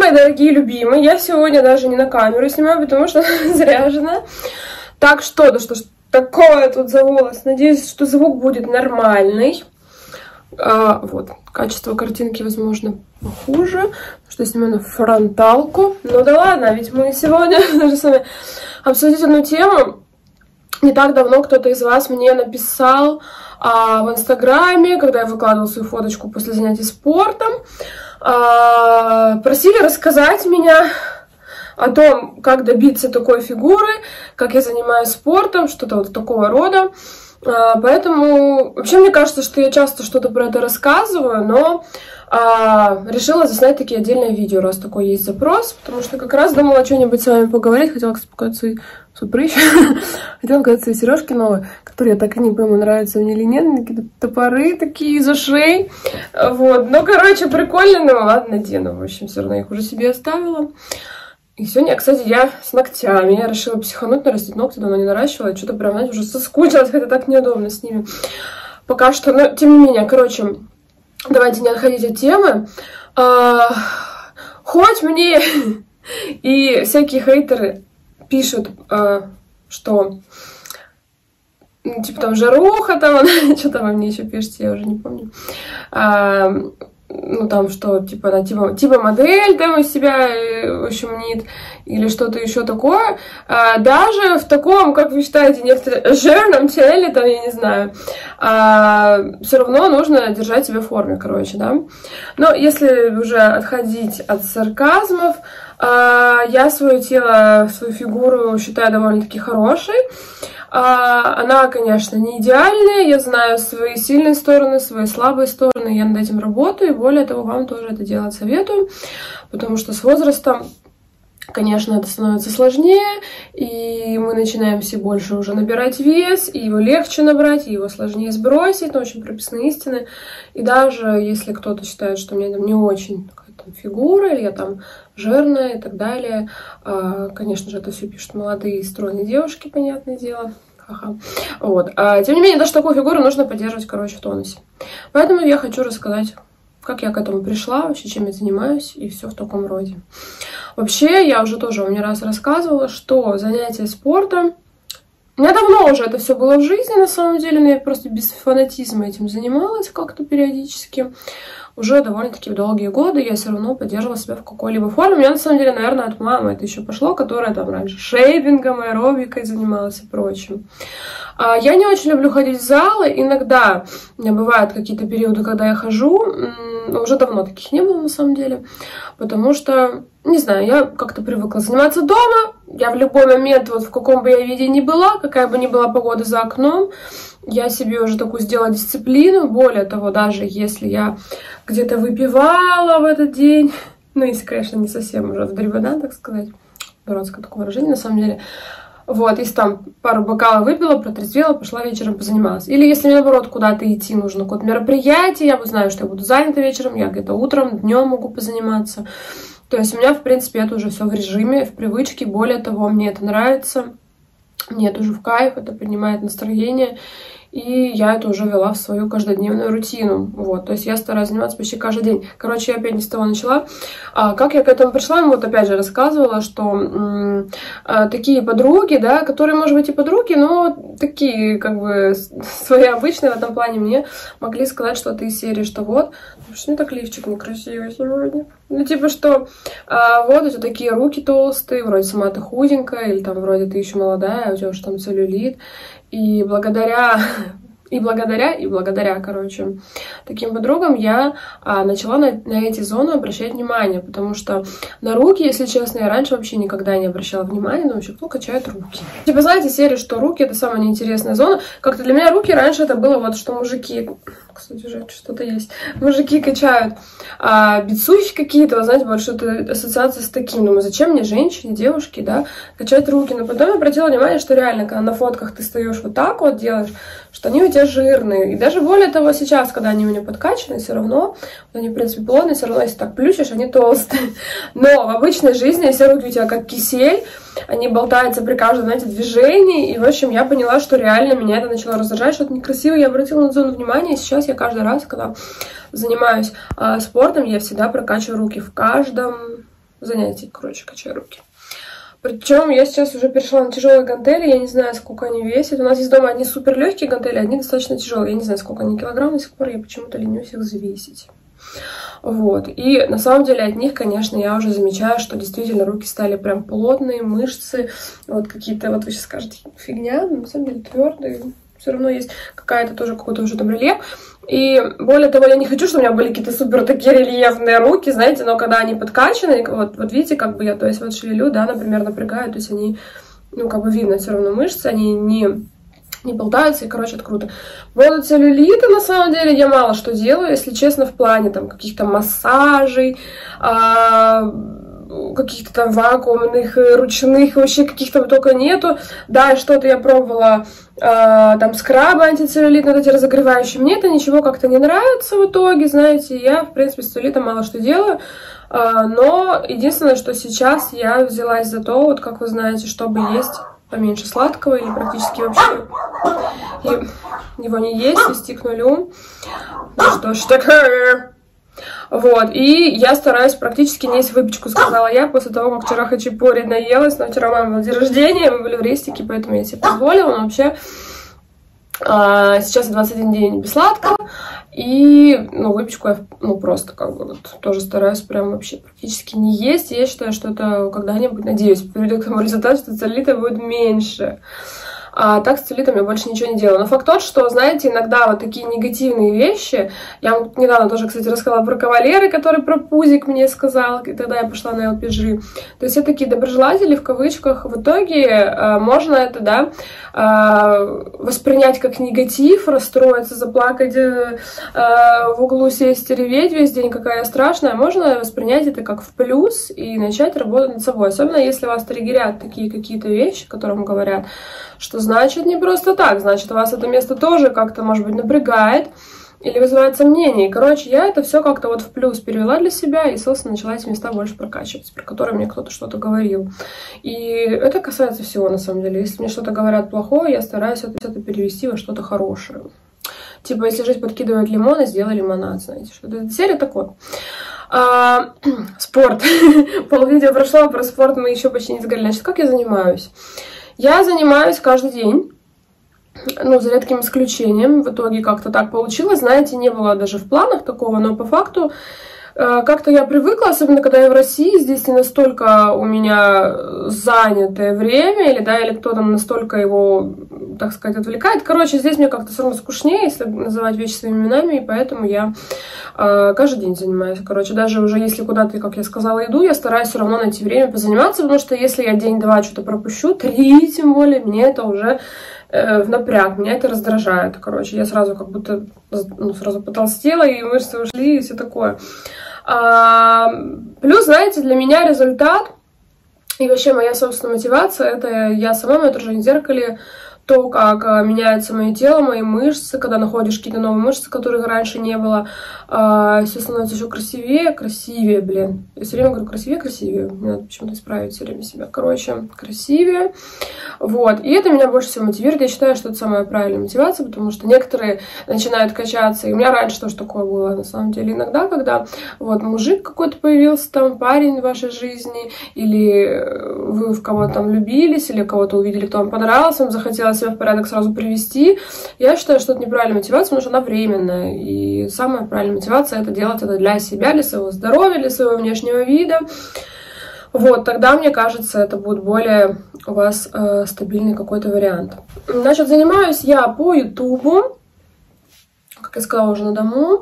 мои дорогие любимые, я сегодня даже не на камеру снимаю, потому что она заряжена. Так что, да что ж такое тут за волос? Надеюсь, что звук будет нормальный. Вот, качество картинки, возможно, похуже, потому что я снимаю на фронталку. Ну да ладно, ведь мы сегодня даже с вами обсудить одну тему. Не так давно кто-то из вас мне написал в Инстаграме, когда я выкладывала свою фоточку после занятий спортом, просили рассказать меня о том, как добиться такой фигуры, как я занимаюсь спортом, что-то вот такого рода. Поэтому вообще мне кажется, что я часто что-то про это рассказываю, но решила заснять такие отдельные видео, раз такой есть запрос, потому что как раз думала что-нибудь с вами поговорить, хотела показать свои прыщи, хотела показать свои сережки новые, которые я так и не пойму, нравятся мне или нет, какие-то топоры такие из ушей, вот, ну, короче, прикольно, но ладно, надену, в общем, все равно их уже себе оставила. И сегодня, кстати, я с ногтями. Я решила психануть, нарастить ногти, давно не наращивала. Что-то прям, знаете, уже соскучилась, хотя так неудобно с ними. Пока что, но тем не менее, короче, давайте не отходить от темы. Хоть мне и всякие хейтеры пишут, что, типа, там, жаруха, там, что-то вы мне еще пишете, я уже не помню. Ну, там, что, типа, она, типа модель, там, из себя, в общем, мнит, или что-то еще такое. Даже в таком, как вы считаете, некоторые жирном теле, там, я не знаю, все равно нужно держать себя в форме, короче, да. Но если уже отходить от сарказмов, я свое тело, свою фигуру считаю довольно-таки хорошей. Она, конечно, не идеальная, я знаю свои сильные стороны, свои слабые стороны, я над этим работаю, и более того, вам тоже это делать советую, потому что с возрастом, конечно, это становится сложнее, и мы начинаем все больше уже набирать вес, и его легче набрать, и его сложнее сбросить, это очень прописные истины, и даже если кто-то считает, что у меня там не очень фигура, или я там жирная и так далее. Конечно же, это все пишут молодые стройные девушки, понятное дело. Ха-ха. Вот. Тем не менее, даже такую фигуру нужно поддерживать, короче, в тонусе. Поэтому я хочу рассказать, как я к этому пришла, вообще, чем я занимаюсь, и все в таком роде. Вообще, я уже тоже вам не раз рассказывала, что занятия спортом... У меня давно уже это все было в жизни, на самом деле, но я просто без фанатизма этим занималась как-то периодически. Уже довольно-таки долгие годы я все равно поддерживала себя в какой-либо форме. У меня, на самом деле, наверное, от мамы это еще пошло, которая там раньше шейпингом, аэробикой занималась и прочим. Я не очень люблю ходить в залы. Иногда у меня бывают какие-то периоды, когда я хожу. Уже давно таких не было, на самом деле. Потому что, не знаю, я как-то привыкла заниматься дома. Я в любой момент, вот в каком бы я виде ни была, какая бы ни была погода за окном, я себе уже такую сделала дисциплину. Более того, даже если я где-то выпивала в этот день, ну, если, конечно, не совсем уже вдребена, так сказать, дурацкое такое выражение, на самом деле, вот, если там пару бокалов выпила, протрезвела, пошла вечером позанималась. Или если мне, наоборот, куда-то идти нужно, какое-то мероприятие, я знаю, что я буду занята вечером, я где-то утром, днем могу позаниматься. То есть у меня, в принципе, это уже все в режиме, в привычке. Более того, мне это нравится, мне это уже в кайф, это поднимает настроение. И я это уже ввела в свою каждодневную рутину. Вот, то есть я стараюсь заниматься почти каждый день. Короче, я опять не с того начала. Как я к этому пришла? Вот опять же рассказывала, что такие подруги, да, которые, может быть, и подруги, но такие, как бы, свои обычные в этом плане, мне могли сказать что-то из серии, что вот, что так лифчик некрасивый сегодня. Ну, типа, что вот у тебя такие руки толстые, вроде сама ты худенькая, или там вроде ты еще молодая, у тебя уже там целлюлит. И благодаря, короче, таким подругам я начала на эти зоны обращать внимание, потому что на руки, если честно, я раньше вообще никогда не обращала внимания, но вообще кто качает руки. Типа, знаете, серия, что руки — это самая неинтересная зона. Как-то для меня руки раньше это было вот, что мужики... Кстати, уже что-то есть. Мужики качают бицухи какие-то, вы знаете, больше это ассоциация с таким. Думаю, зачем мне, женщине, девушке, да, качать руки? Но потом я обратила внимание, что реально, когда на фотках ты стоишь вот так вот, делаешь, что они у тебя жирные. И даже более того, сейчас, когда они у меня подкачаны, все равно, они, в принципе, плотные, все равно, если так плющишь, они толстые. Но в обычной жизни, если руки у тебя как кисель, они болтаются при каждом, знаете, движении. И, в общем, я поняла, что реально меня это начало раздражать, что-то некрасиво. Я обратила на зону внимания, и сейчас я каждый раз, когда занимаюсь спортом, я всегда прокачиваю руки в каждом занятий, короче, качаю руки. Причем я сейчас уже перешла на тяжелые гантели, я не знаю, сколько они весят. У нас есть дома одни супер легкие гантели, одни достаточно тяжелые. Я не знаю, сколько они килограмм, до сих пор я почему-то ленюсь их взвесить. Вот. И на самом деле от них, конечно, я уже замечаю, что действительно руки стали прям плотные, мышцы, вот какие-то, вот вы сейчас скажете, фигня, но на самом деле твердые. Все равно есть какая-то тоже какой-то уже там рельеф. И более того, я не хочу, чтобы у меня были какие-то супер такие рельефные руки, знаете, но когда они подкачаны, вот видите, как бы я, то есть вот шевелю, да, например, напрягаю, то есть они, ну, как бы видно все равно мышцы, они не болтаются, и, короче, это круто. Вот целлюлиты, на самом деле, я мало что делаю, если честно, в плане там каких-то массажей, каких-то там вакуумных, ручных, вообще каких-то только нету. Да, что-то я пробовала, там скрабы антицеллюлитные, вот эти разогревающие. Мне это ничего как-то не нравится в итоге, знаете, я, в принципе, с целлюлитом мало что делаю. Но единственное, что сейчас я взялась за то, вот как вы знаете, чтобы есть поменьше сладкого или практически вообще его не есть, свести к нулю. Ну что ж такое? Вот, и я стараюсь практически не есть выпечку, сказала я, после того, как вчера хачапури наелась, но вчера мама был день рождения, мы были в рестике, поэтому я себе позволила, но вообще сейчас 21 день без сладкого, и, ну, выпечку я, ну, просто как бы вот тоже стараюсь прям вообще практически не есть, и я считаю, что это когда-нибудь, надеюсь, приведет к тому результату, что целлюлита будет меньше. А так с целлюлитом я больше ничего не делаю. Но факт тот, что, знаете, иногда вот такие негативные вещи... Я вот недавно тоже, кстати, рассказала про кавалеры, который про пузик мне сказал, и тогда я пошла на LPG. То есть все такие доброжелатели, в кавычках, в итоге можно это, да, воспринять как негатив, расстроиться, заплакать, в углу сесть и реветь весь день, какая я страшная. Можно воспринять это как в плюс и начать работать над собой. Особенно если вас триггерят такие какие-то вещи, которые вам говорят, что значит не просто так, значит вас это место тоже как-то, может быть, напрягает или вызывает сомнения. И, короче, я это все как-то вот в плюс перевела для себя и, собственно, начала эти места больше прокачивать, про которые мне кто-то что-то говорил. И это касается всего, на самом деле. Если мне что-то говорят плохое, я стараюсь это перевести во что-то хорошее. Типа, если жизнь подкидывает лимоны, сделай лимонад, знаете. Что-то серия так вот. Спорт. Полвидео прошло, про спорт мы еще почти не сказали. Значит, как я занимаюсь? Я занимаюсь каждый день, ну, за редким исключением. В итоге как-то так получилось. Знаете, не было даже в планах такого, но по факту как-то я привыкла, особенно когда я в России, здесь не настолько у меня занятое время, или, да, или кто-то настолько его, так сказать, отвлекает. Короче, здесь мне как-то все равно скучнее, если называть вещи своими именами, и поэтому я каждый день занимаюсь. Короче, даже уже если куда-то, как я сказала, иду, я стараюсь все равно найти время позаниматься, потому что если я день-два что-то пропущу, 3 тем более, мне это уже в напряг, меня это раздражает. Короче, я сразу как будто, ну, сразу потолстела, и мышцы ушли, и все такое. Плюс, знаете, для меня результат и вообще моя собственная мотивация, это я сама, мое отражение в зеркале, то, как меняется мое тело, мои мышцы, когда находишь какие-то новые мышцы, которых раньше не было, все становится еще красивее, блин. Я все время говорю красивее, мне надо почему-то исправить все время себя. Короче, красивее. Вот, и это меня больше всего мотивирует. Я считаю, что это самая правильная мотивация, потому что некоторые начинают качаться, и у меня раньше тоже такое было, на самом деле, иногда, когда вот мужик какой-то появился, там, парень в вашей жизни, или вы в кого-то там влюбились, или кого-то увидели, кто вам понравился, вам захотелось себя в порядок сразу привести. Я считаю, что это неправильная мотивация, потому что она временная. И самая правильная мотивация — это делать это для себя, для своего здоровья, для своего внешнего вида. Вот, тогда, мне кажется, это будет более у вас стабильный какой-то вариант. Значит, занимаюсь я по Ютубу, как я сказала, уже на дому.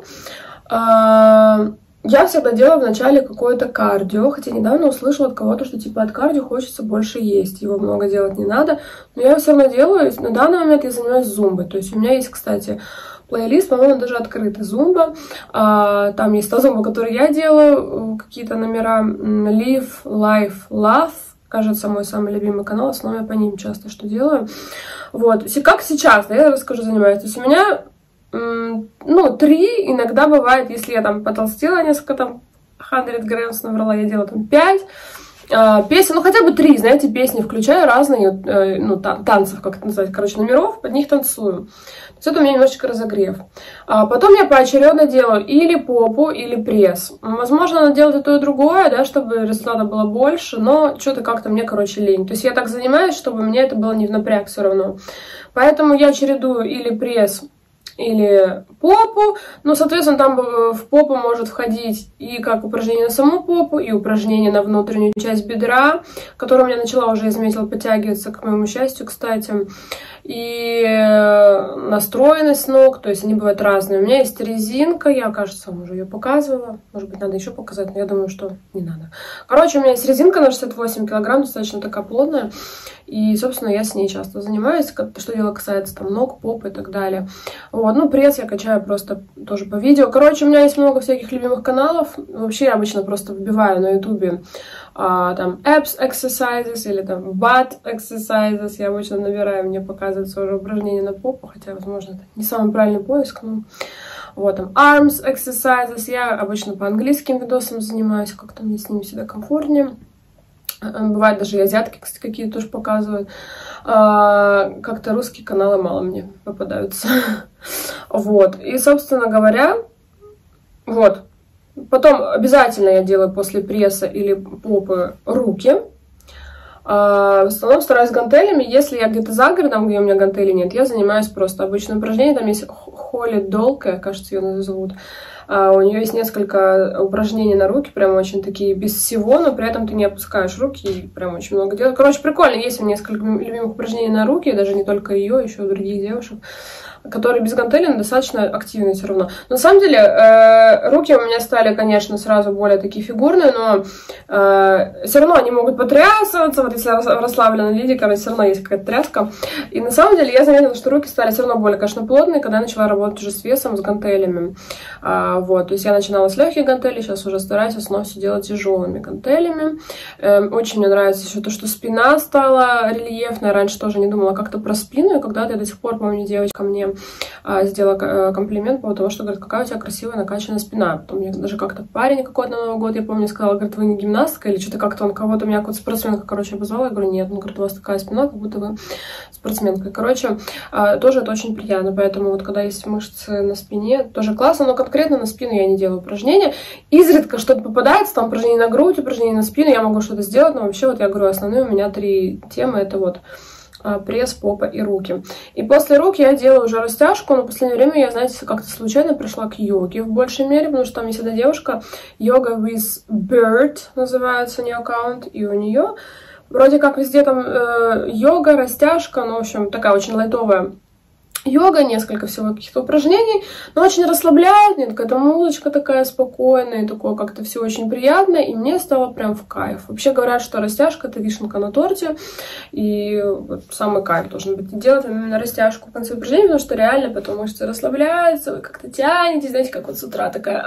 Я всегда делаю вначале какое-то кардио, хотя недавно услышала от кого-то, что типа от кардио хочется больше есть, его много делать не надо, но я все равно делаю. На данный момент я занимаюсь зумбой, то есть у меня есть, кстати, плейлист, по-моему, даже открытый зумба, там есть та зумба, которую я делаю, какие-то номера Live, Life, Love, кажется, мой самый любимый канал, в основном я по ним часто что делаю. Вот, как сейчас, да, я расскажу, занимаюсь, то есть у меня... Ну, 3, иногда бывает, если я там потолстела несколько, там, 100 грамм набрала, я делаю там 5. Песни, ну хотя бы 3, знаете, песни включаю разные, ну, танцев, как это называть, короче, номеров, под них танцую. То есть это у меня немножечко разогрев. Потом я поочередно делаю или попу, или пресс. Возможно, надо делать и то, и другое, да, чтобы результата было больше, но что-то как-то мне, короче, лень. То есть я так занимаюсь, чтобы мне это было не в напряг все равно. Поэтому я чередую или пресс, или попу, но, соответственно, там в попу может входить и как упражнение на саму попу, и упражнение на внутреннюю часть бедра, которая у меня начала уже, я заметила, подтягиваться, к моему счастью, кстати, и настроенность ног, то есть они бывают разные. У меня есть резинка, я, кажется, уже ее показывала, может быть, надо еще показать, но я думаю, что не надо. Короче, у меня есть резинка на 68 килограмм, достаточно такая плотная, и, собственно, я с ней часто занимаюсь, что дело касается там ног, попы и так далее. Вот, ну, пресс я качаю просто тоже по видео. Короче, у меня есть много всяких любимых каналов. Вообще, я обычно просто вбиваю на ютубе там abs exercises или там butt exercises. Я обычно набираю, мне показывается уже упражнение на попу, хотя, возможно, это не самый правильный поиск, но... Вот там arms exercises. Я обычно по английским видосам занимаюсь, как-то мне с ними всегда комфортнее. Бывает, даже и азиатки, кстати, какие-то тоже показывают. Как-то русские каналы мало мне попадаются. Вот. И, собственно говоря, вот. Потом обязательно я делаю после пресса или попы руки. В основном стараюсь гантелями. Если я где-то за городом, где у меня гантелей нет, я занимаюсь просто обычным упражнением. Там есть Холли Долка, кажется, ее назовут. У нее есть несколько упражнений на руки, прям очень такие без всего, но при этом ты не опускаешь руки и прям очень много делаешь. Короче, прикольно, есть у меня несколько любимых упражнений на руки, даже не только ее, еще и других девушек, которые без гантелей, но достаточно активные все равно. Но на самом деле, руки у меня стали, конечно, сразу более такие фигурные, но все равно они могут потрясываться, вот если в расслабленном виде, короче, все равно есть какая-то тряска. И на самом деле я заметила, что руки стали все равно более, конечно, плотные, когда я начала работать уже с весом, с гантелями. Вот, то есть я начинала с легких гантелей, сейчас уже стараюсь в основном все делать тяжелыми гантелями. Очень мне нравится еще то, что спина стала рельефная. Раньше тоже не думала как-то про спину, и когда-то я до сих пор, помню, девочка мне сделала комплимент по поводу того, что, говорит, какая у тебя красивая накачанная спина. Потом мне даже как-то парень какой-то на Новый год, я помню, сказал, говорит, вы не гимнастка или что-то как-то он кого-то меня какой-то спортсменка, короче, обозвал. Я говорю, нет, ну, говорит, у вас такая спина, как будто вы спортсменка. Короче, тоже это очень приятно, поэтому вот когда есть мышцы на спине, тоже классно, но конкретно на спину я не делаю упражнения. Изредка что-то попадается, там упражнения на грудь, упражнения на спину, я могу что-то сделать, но вообще, вот я говорю, основные у меня 3 темы, это вот пресс, попа и руки. И после рук я делаю уже растяжку, но в последнее время я, знаете, как-то случайно пришла к йоге в большей мере, потому что там есть одна девушка, Yoga with Bird называется у нее аккаунт, и у нее вроде как везде там йога, растяжка, ну, в общем, такая очень лайтовая йога, несколько всего каких-то упражнений, но очень расслабляет, мне какая-то музычка такая спокойная, и такое как-то все очень приятно, и мне стало прям в кайф. Вообще говорят, что растяжка — это вишенка на торте, и вот самый кайф должен быть делать именно растяжку в конце упражнения, потому что реально потом мышцы расслабляются, вы как-то тянетесь, знаете, как вот с утра такая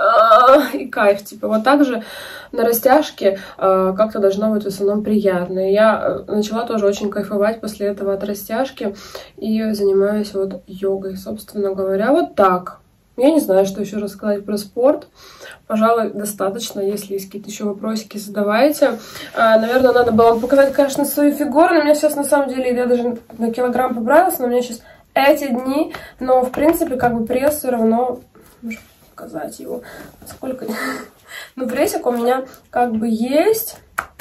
и кайф, типа вот так же на растяжке как-то должно быть в основном приятно. И я начала тоже очень кайфовать после этого от растяжки, и занимаюсь вот йогой, собственно говоря, вот так. Я не знаю, что еще рассказать про спорт. Пожалуй, достаточно. Если есть какие-то еще вопросики, задавайте. Наверное, надо было вам показать, конечно, свою фигуру. У меня сейчас, на самом деле, я даже на килограмм поправилась, но у меня сейчас эти дни. Но, в принципе, как бы пресс все равно... Можно показать его. Сколько... Ну, прессик у меня как бы есть...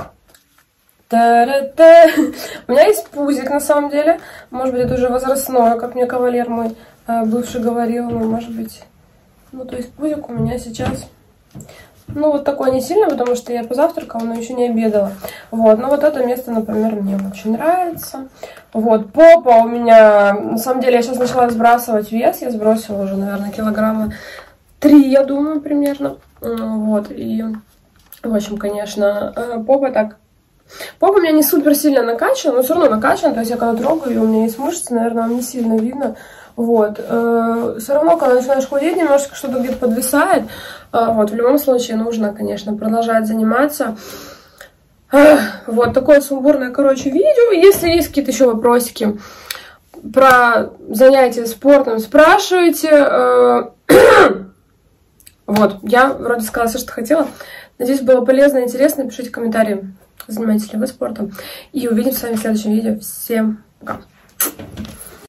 Та-ра-та. У меня есть пузик, на самом деле. Может быть, это уже возрастное, как мне кавалер мой бывший говорил. Ну, может быть... Ну, то есть пузик у меня сейчас... Ну, вот такой не сильно, потому что я позавтракала, но еще не обедала. Вот, но вот это место, например, мне очень нравится. Вот, попа у меня... На самом деле, я сейчас начала сбрасывать вес. Я сбросила уже, наверное, килограмма 3, я думаю, примерно. Вот, и... В общем, конечно, попа так... Попа у меня не супер сильно накачана, но все равно накачана. То есть я когда трогаю, и у меня есть мышцы, наверное, вам не сильно видно. Вот. Все равно, когда начинаешь худеть, немножко что-то где-то подвисает. Вот. В любом случае нужно, конечно, продолжать заниматься. Вот такое сумбурное, короче, видео. Если есть какие-то еще вопросики про занятия спортом, спрашивайте. Вот. Я вроде сказала все, что хотела. Надеюсь, было полезно и интересно. Пишите комментарии. занимаетесь ли вы спортом. И увидимся с вами в следующем видео. Всем пока!